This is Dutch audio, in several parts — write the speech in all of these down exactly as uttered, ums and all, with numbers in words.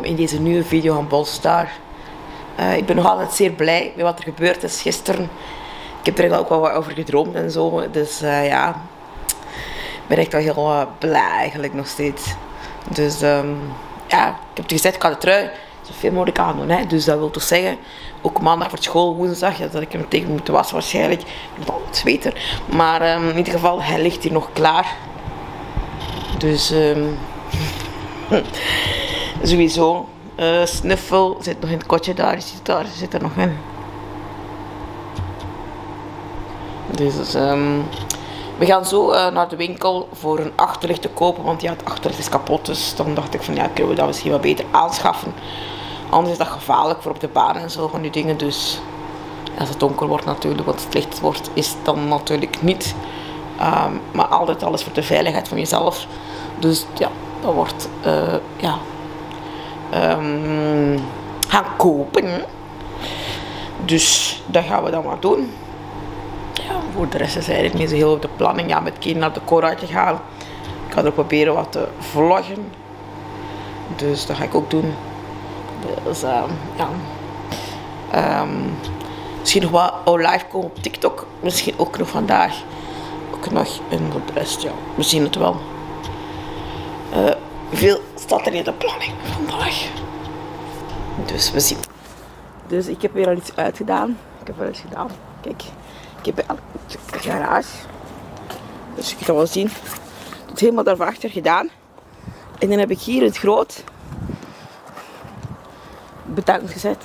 in deze nieuwe video van Bolstar. Uh, ik ben nog altijd zeer blij met wat er gebeurd is gisteren. Ik heb er ook wel wat over gedroomd en zo. Dus uh, ja, ik ben echt wel heel uh, blij eigenlijk nog steeds. Dus um, ja, ik heb het gezegd, ik ga de trui zoveel mogelijk aandoen. Hè. Dus dat wil toch zeggen, ook maandag voor school, woensdag, ja, dat ik hem tegen moet wassen waarschijnlijk. Ik moet al iets beter. Maar um, in ieder geval, hij ligt hier nog klaar. Dus um, sowieso. Uh, Snuffel zit nog in het kotje, daar is hij, daar zit er nog in. Dus um, we gaan zo uh, naar de winkel voor een achterlicht te kopen, want ja, het achterlicht is kapot. Dus dan dacht ik van ja, kunnen we dat misschien wat beter aanschaffen. Anders is dat gevaarlijk voor op de baan en zo van die dingen. Dus als het donker wordt natuurlijk, wat het licht wordt, is het dan natuurlijk niet. Um, maar altijd alles voor de veiligheid van jezelf. Dus ja, dat wordt uh, ja, um, gaan kopen. Dus dat gaan we dan maar doen. Ja, voor de rest is eigenlijk niet zo heel op de planning. Ja, met kinderen naar de Cora te gaan. Ik ga er proberen wat te vloggen. Dus dat ga ik ook doen. Dus uh, ja. Um, misschien nog wat live komen op TikTok. Misschien ook nog vandaag. Ook nog. En voor de rest, ja. We zien het wel. Uh, veel staat er in de planning vandaag. Dus we zien. Dus ik heb weer al iets uitgedaan. Ik heb wel iets gedaan. Kijk. Ik heb al de garage. Dus je kan wel zien. Het helemaal daarachter gedaan. En dan heb ik hier in het groot betankt gezet.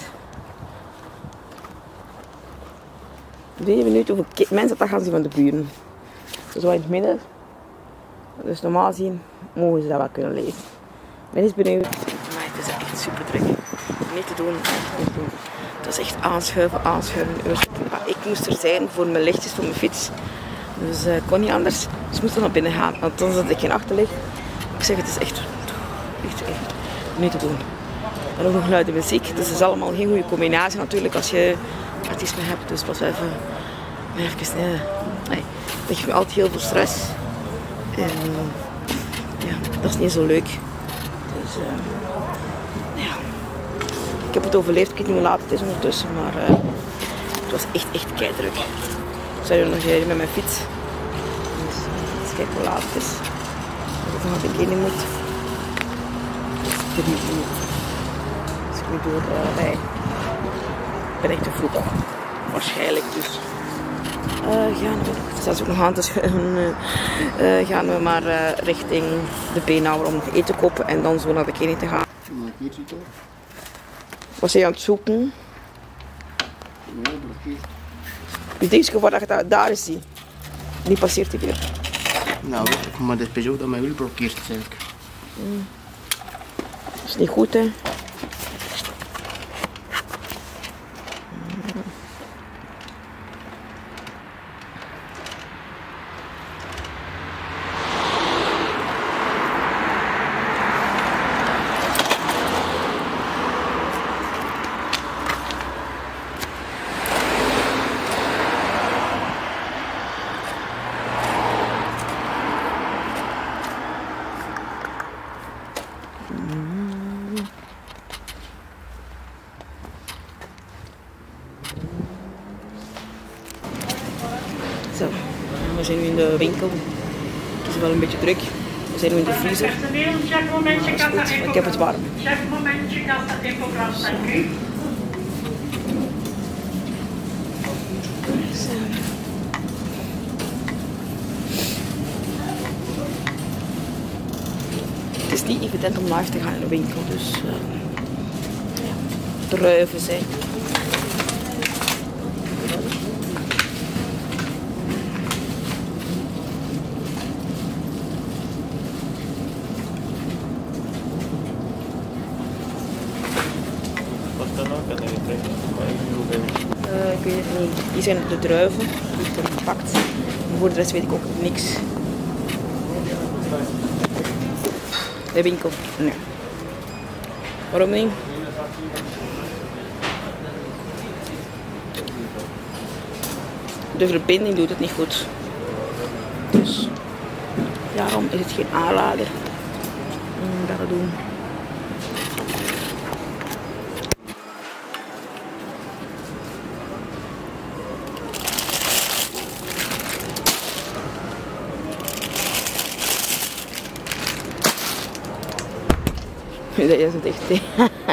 Ik ben benieuwd hoeveel mensen dat gaan zien van de buren. Zo in het midden. Dus normaal zien mogen ze dat wel kunnen lezen. Ik ben eens benieuwd. Maar het is echt super druk. Niet te doen, echt niet te doen. Het was echt aanschuiven, aanschuiven. Ik moest er zijn voor mijn lichtjes, voor mijn fiets. Dus ik uh, kon niet anders. Dus ik moest er naar binnen gaan. Want dan zat ik geen achterlicht. Ik zeg, het is echt, echt, echt niet te doen. En ook nog luide muziek. Dus het is allemaal geen goede combinatie natuurlijk als je artiest mee hebt. Dus pas even, even nee, nee. Dat geeft me altijd heel veel stress. En ja, dat is niet zo leuk. Dus uh, ja. Ik heb het overleefd. Ik weet niet hoe laat het is ondertussen, maar uh, het was echt, echt keidruk. Ik zou nog rijden met mijn fiets. Dus uh, eens kijken hoe laat het is. Als ik nog een keer niet moet. Drie uur. Dus ik moet door uh, bij. Ik ben echt te vroeg. Waarschijnlijk dus. Uh, gaan we, het staat ook nog aan te schuiven. Uh, uh, gaan we maar uh, richting de Beenhouwer om nog eten te kopen en dan zo naar de kliniek te gaan. Was jij aan het zoeken? Je denkt gewoon dat je daar is, zie. Die passeert hij weer. Nou, maar dit is ook dat mijn wiel blokkeert eigenlijk. Mm. Dat is niet goed, hè? Zo, we zijn nu in de winkel. Het is wel een beetje druk. We zijn nu in de vriezer. Maar dat is goed, ik heb het warm. Zo. Zo. Het is niet evident om live te gaan in de winkel, dus uh, ja, druiven zijn. Uh, ik weet het niet. Hier zijn de druiven, die ik heb gepakt. Maar voor de rest weet ik ook niks. De winkel? Nee. Waarom niet? De verbinding doet het niet goed. Dus daarom is het geen aanrader om dat te doen. Nu dat je zo dicht bent.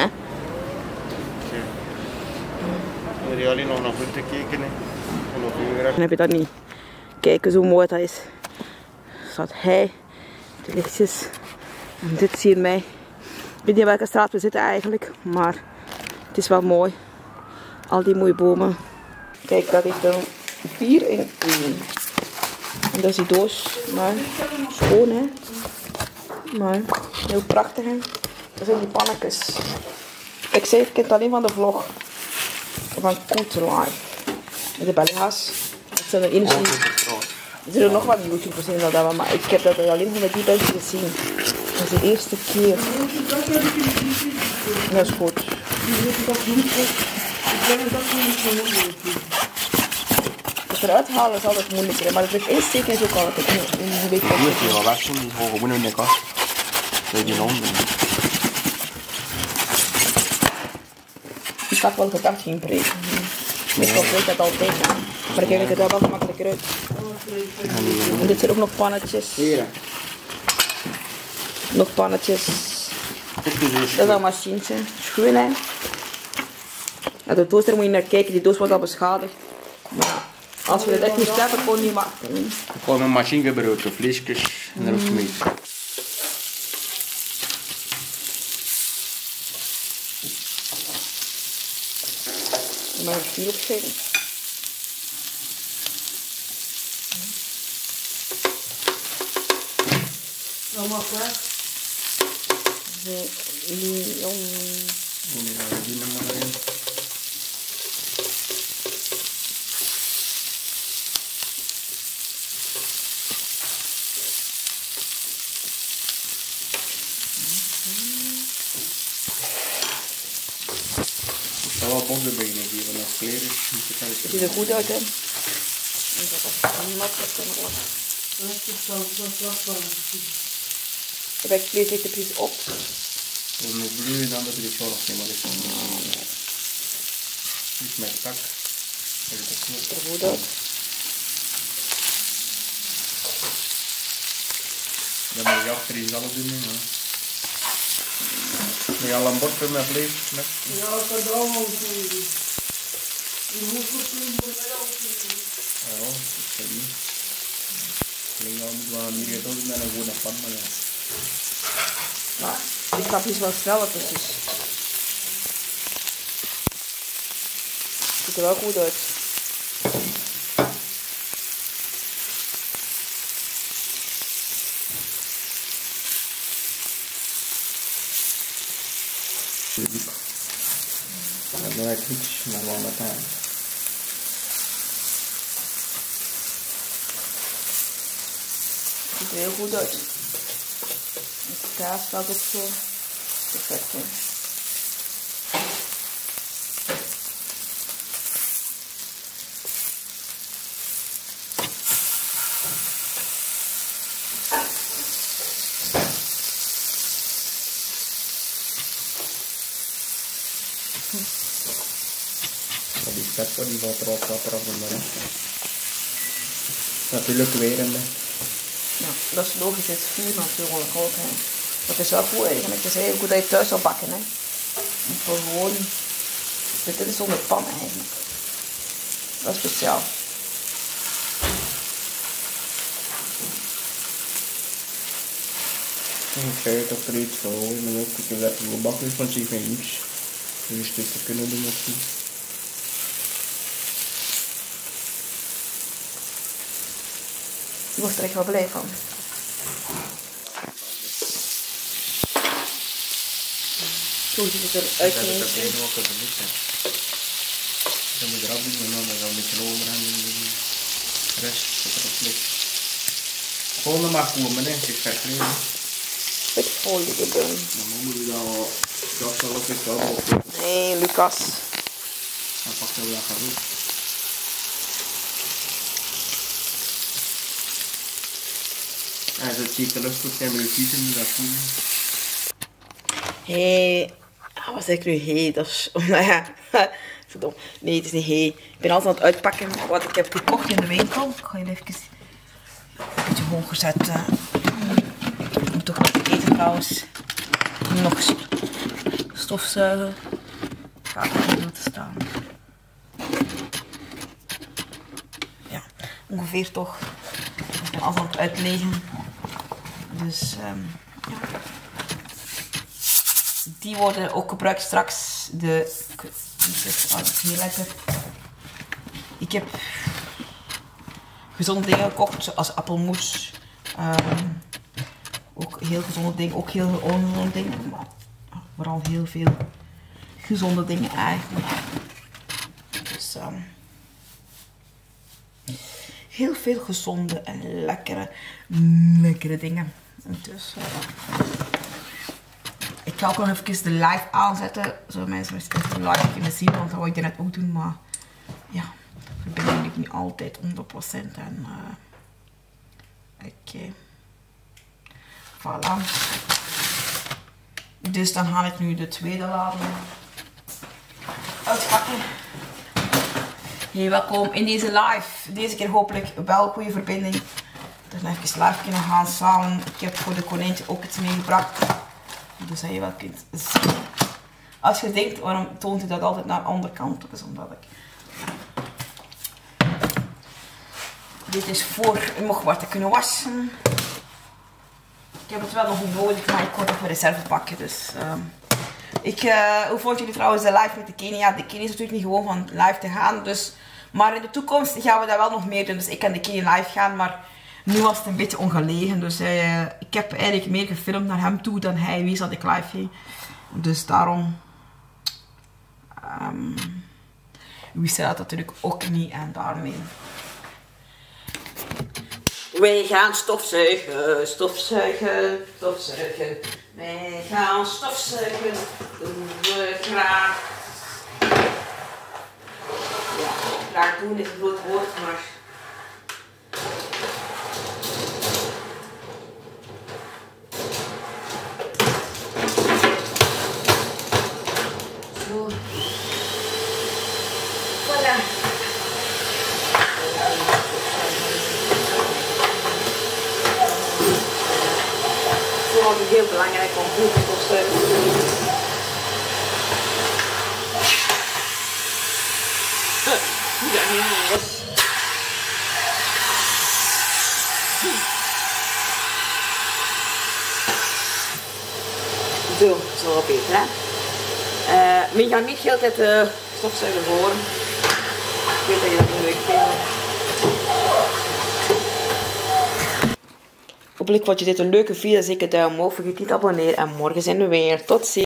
We hebben alleen nog naar buiten gekeken. Dan heb je dat niet. Kijk hoe mooi dat is. Er staat hij, de lichtjes. En dit zie je mij. Ik weet niet welke straat we zitten eigenlijk, maar het is wel mooi. Al die mooie bomen. Kijk, dat is dan vier in één. En dat is die doos. Maar schoon, hè. Maar heel prachtig, hè. Dat zijn die pannetjes. Ik zei, ik ken het alleen van de vlog. Van Koet Live. Met de belga's. Dat zijn er enige. Er zijn nog wat YouTubers in dat hebben, maar ik heb dat alleen van met die mensen gezien. Dat is de eerste keer. Dat is goed. Het eruit halen is altijd moeilijker, maar het ligt insteken is ook altijd. Je weet wat je wel weg doen, die gewoon gewoon in de kast. Bij die handen. Ik had wel gedacht ging breken. Meestal breekt dat altijd, hè. Maar ik kijk het er wel gemakkelijker uit. En dit zijn ook nog pannetjes. Nog pannetjes. Dat is een machientje. Schoon, hè. Ja, de toaster moet je naar kijken, die doos wordt al beschadigd. Maar als we het echt niet hebben, kon niet maken. Gewoon een machine gebruiken, vleesjes en erop smeten. Je mag er vier op zetten. Dat mag weg. Zo, Lyon. Nee, daar heb je nog maar in. Ik zal wel bossen beginnen geven, als kleren is. Het ziet er goed uit, hè? Ik heb het nat kunnen worden. Ik heb het vlees ligt er precies op. Het moet bloeien dan dat er iets zorgt, maar dat is van iets met tak. Het ziet er goed uit. Dan moet je achter iets alles doen. Ja. Moet je al een bord met vlees? Met? Ja, dat kan allemaal goed. Je moet goed doen, moet je ook doen. Ja, dat is niet. Ik denk dat we wel een nieuwe doen met een gewone pan, maar ja. Maar die kapjes wel sneller precies. Ziet er wel goed uit. Dat is echt iets, maar wel met aan. Ziet er heel goed uit. Met de kaas staat ook zo perfect in. Dat die pepper die valt er al kapper af en toe. Natuurlijk weer in. Ja, dat is logisch, het vuur natuurlijk ook. Hè. Dat is wel goed eigenlijk. Het is heel goed dat je thuis zal bakken. Hè. En voor gewoon, dit is zonder pan eigenlijk. Dat is speciaal. Ik zei dat er iets van hoor, maar ook ik heb lekker gebakken is, want ze heeft niks. Dus dit te kunnen doen of niet. Je wordt er echt wel blij van. Zo ziet het eruit. Dat is het enige wat ik verlicht heb. Dan moet je eraf doen, maar dan gaan we een beetje over en de rest zit erop ligt. Gewoon nog maar komen, hè. Ik ga kleren. Met folie erbij. Dan moeten we dan dat zal ook eens wel op. Nee, Lucas. Dan pakken we dat gaan doen. En zo zie ik de lust goed zijn met de kiezen, die dat voelen. Hé, hey. Ah, wat zeg ik nu? Hé, hey, dat is... Nou ja, verdomme. Nee, het is niet hé. Hey. Ik ben altijd aan het uitpakken wat ik heb gekocht in de winkel. Ik ga je even een beetje hoog gezet. Ik moet toch nog eten trouwens. Nog stofzuigen. Gaat er niet te staan. Ja, ongeveer toch. Ik ben alles aan het uitleggen. Dus um, ja. Die worden ook gebruikt straks. De, oh, dat is heel lekker. Ik heb gezonde dingen gekocht, zoals appelmoes. Um, ook heel gezonde dingen, ook heel veel ongezonde dingen. Maar vooral heel veel gezonde dingen eigenlijk. Dus um, heel veel gezonde en lekkere, lekkere dingen. Dus uh, ik ga ook nog even de live aanzetten, zodat mensen de live kunnen zien, want dat wou ik net ook doen, maar ja, ik ben natuurlijk niet altijd honderd procent en uh, oké. Okay. Voilà. Dus dan ga ik nu de tweede lading uitpakken. Hey, welkom in deze live. Deze keer hopelijk wel goede verbinding. Dat we even live kunnen gaan samen. Ik heb voor de konijntje ook iets meegebracht. Dus dat je wel kunt zien. Als je denkt, waarom toont hij dat altijd naar de andere kant? Dat is omdat ik... Dit is voor je mocht wat te kunnen wassen. Ik heb het wel nog niet nodig, maar ik kon het voor reserve pakken. Dus, um, ik, uh, hoe vond jullie trouwens de live met de Kenia? Ja, de Kenia is natuurlijk niet gewoon van live te gaan. Dus, maar in de toekomst gaan we dat wel nog meer doen. Dus ik kan de Kenia live gaan, maar nu was het een beetje ongelegen. Dus uh, ik heb eigenlijk meer gefilmd naar hem toe dan hij wist dat ik live ging. Dus daarom um, wist hij dat natuurlijk ook niet en daarmee. Wij gaan stofzuigen, stofzuigen, stofzuigen. Wij gaan stofzuigen, doen we graag. Ja, graag doen is een groot woord, maar... Zo. Voilà. Het is heel belangrijk om goed te stofzuigen te doen. Ja, helemaal los. Zo, zo wat beter, hè. Uh, maar je gaat niet heel tijd uh, stofzuigen horen. Ik weet dat je dat niet leuk vindt. Hopelijk vond je dit een leuke video. Zeker duim omhoog. Vergeet niet te abonneren. En morgen zijn we weer. Tot ziens.